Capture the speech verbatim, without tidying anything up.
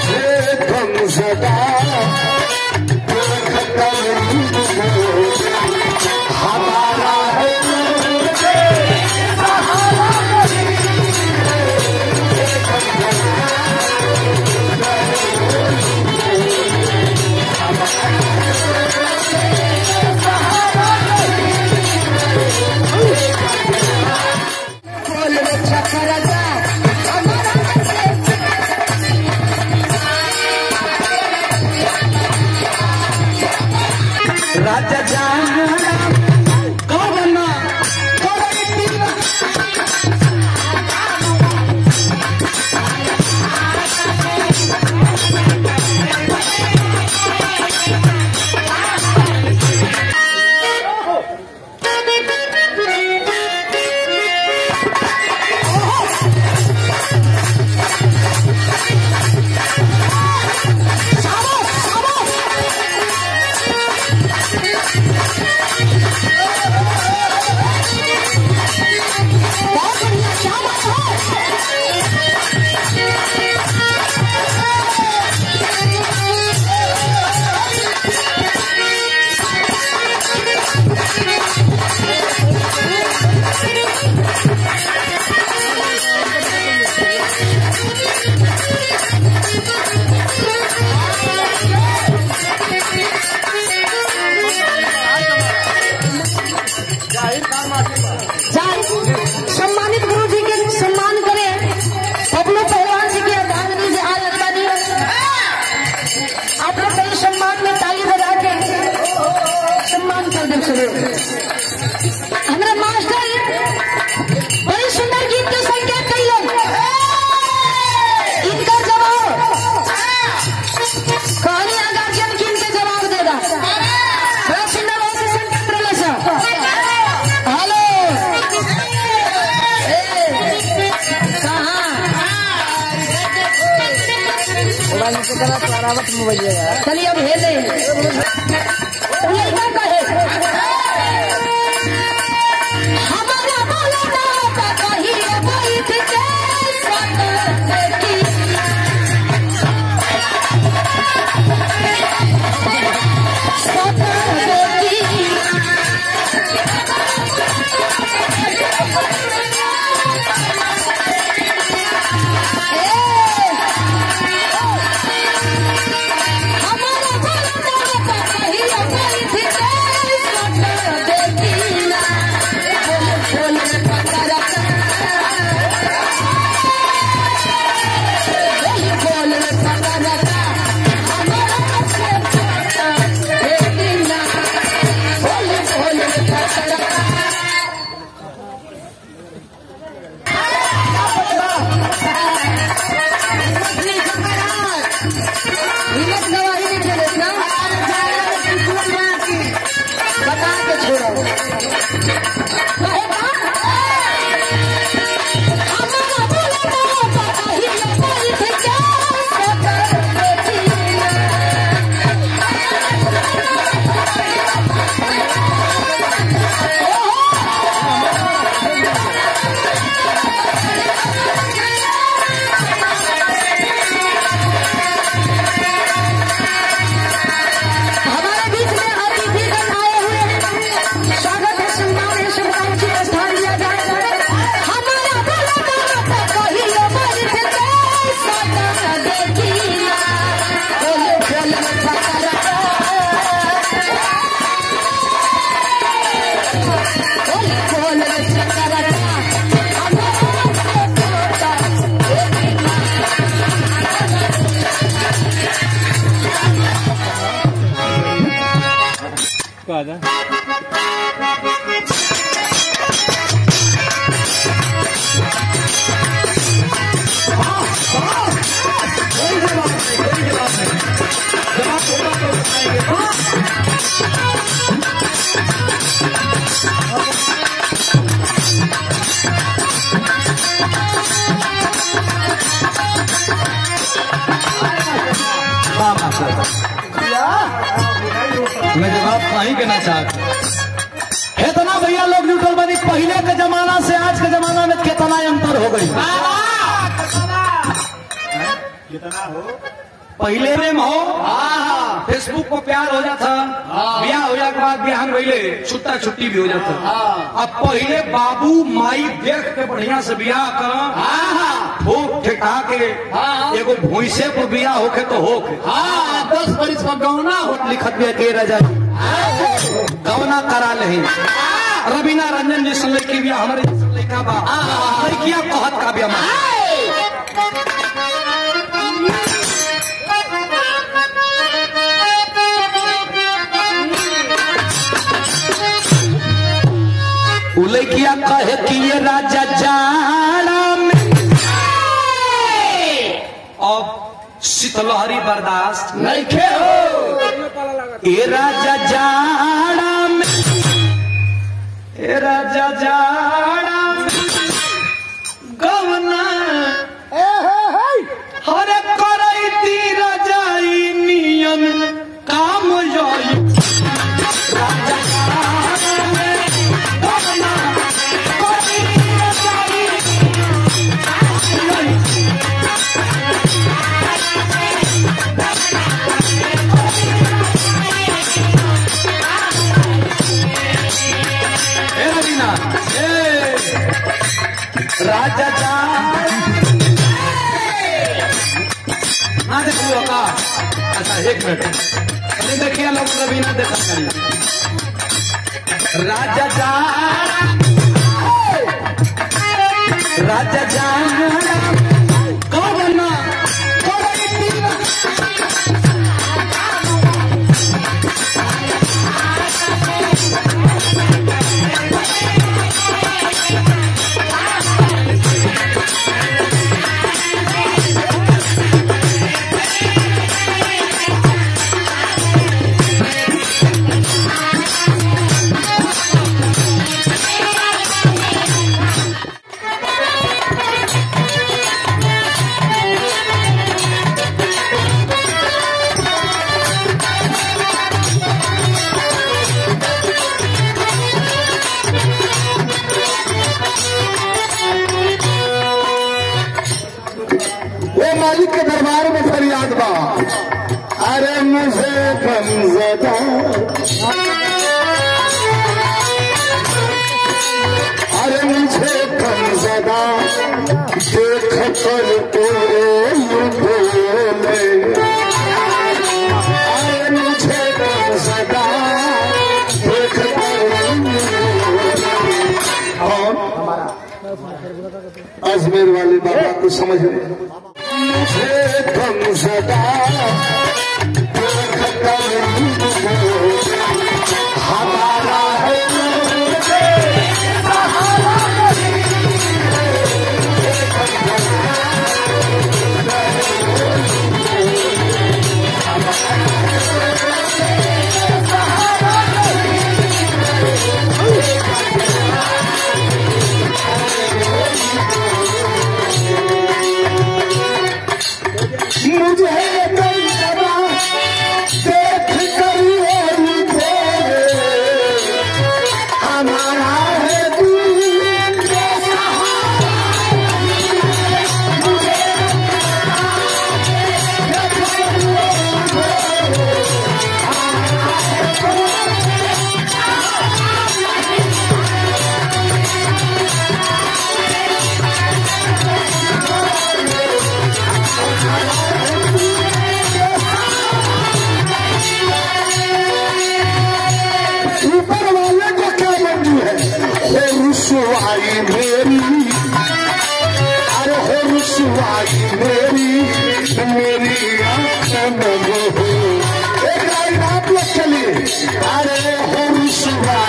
तुम सदा हमारा राजा जाना कौन सम्मानित गुरु जी के सम्मान करें। बबलू पहलवान जी की अर्धांगिनी से आज अर्धांगिनी आप लोग कई सम्मान में ताली बजा के सम्मान कर दे। हमारे मास्टर बड़ी सुंदर गीत के संकेत कई लोग इनका जवाब कहानी अगर जन की इनके जवाब देगा। बड़ा सुंदर बहुत संकेत रहे सर। हेलो चलिए अब हेले लड़का का है हमारा बोला ना कहीं बैठ के बता के छोड़ो Ada. मैं जवाब नहीं देना चाहता। इतना भैया लोग न्यूट्रल बनी, पहले के जमाना से आज के जमाना में कितना अंतर हो गई। कितना हो पहले प्रेम हो फेसबुक पर प्यार हो जाता ब्याह हो जाने के बाद बिहान वही छुट्टा छुट्टी भी हो जाता अब पहले बाबू माई देख के बढ़िया से ब्याह कर ठोक ठेका के एगो भूसे पर ब्याह होके तो होके दस बरिस में गौना हो लिखत में के राजा गौना करा ले रवीना रंजन जी से लड़की ब्याह हमारे लड़का बा लड़किया कहत का ब्याह लड़किया कहे कि ये राजा जाड़ा में अब शीतलहरी बर्दाश्त नहीं खे हो ये राजा जाड़ा में ये राजा जाड़ा में गवना हरे करई ती रजाई नियन काम जोई राजा राजा जा ना देखिए का अच्छा एक मिनट अरे देखिए लोग रवीना देखा करिए राजा जा राजा जा कौन मालिक के दरबार में फरियाद बा अरे मुझे गमज़दा अरे मुझे गमज़दा देख कर बोले अरे मुझे गमज़दा देख कर अजमेर वाले बाबा को समझ मुझे गमज़दा हमारा है रुसवाई मेरी अरे हो रुसवाई मेरी मेरी आंखें में हो एक लाइन आप लोग चलिए अरे हो रुसवाई